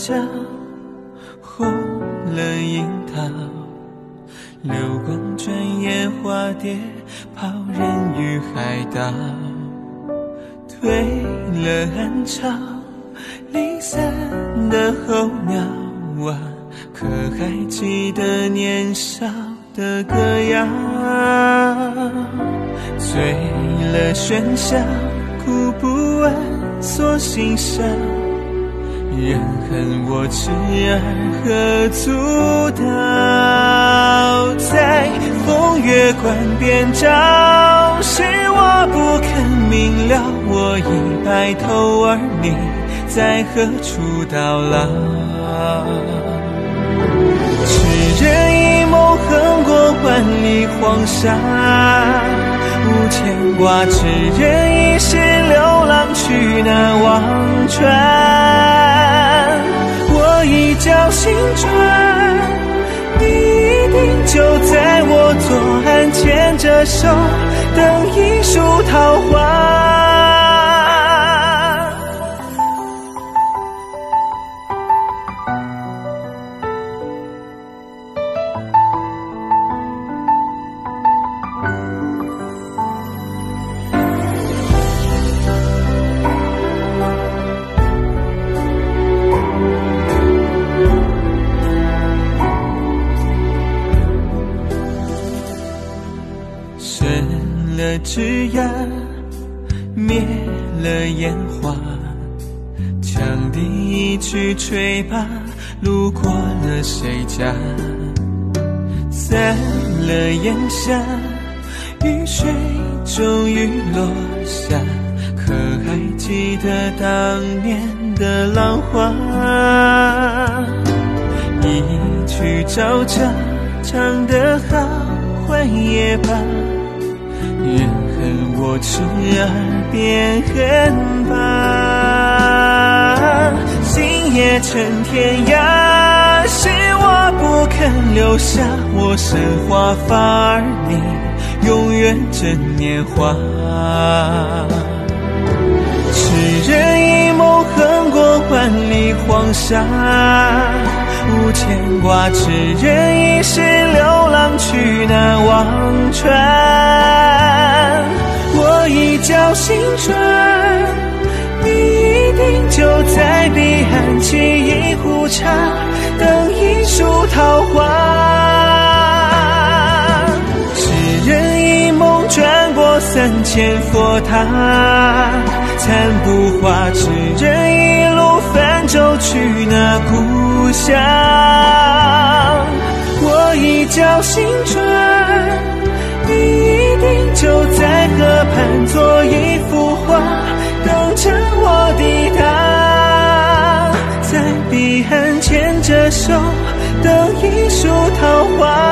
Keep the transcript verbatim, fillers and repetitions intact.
角，红了樱桃，流光转眼花蝶，抛人于海岛。退了暗潮，离散的候鸟啊，可还记得年少的歌谣？醉了喧嚣，哭不完锁心上，人恨我痴儿何足道？在风月观边照，是我不肯明了，我已白头，而你在何处到老？痴人一梦横过万里黄沙，无牵挂，痴人一世流浪去那忘川。我一觉醒转，你一定就在我左岸，牵着手等一束桃花。枝桠灭了烟花，羌笛一曲吹罢，路过了谁家？散了烟霞，雨水终于落下，可还记得当年的浪花？一曲朝朝，唱得好，还也罢，人恨我痴儿便恨罢，心也成天涯，是我不肯留下我生华发，而你永远真年华。痴人一梦横过万里黄沙，无牵挂，痴人一世流浪去那忘川。我一觉醒转，你一定就在彼岸，沏一壶茶，等一束桃花。痴人一梦转过三千佛塔，残不化，痴人一路泛舟去那故乡。我一觉醒转，你一定就在河畔做一幅画，等着我抵达，在彼岸牵着手等一束桃花。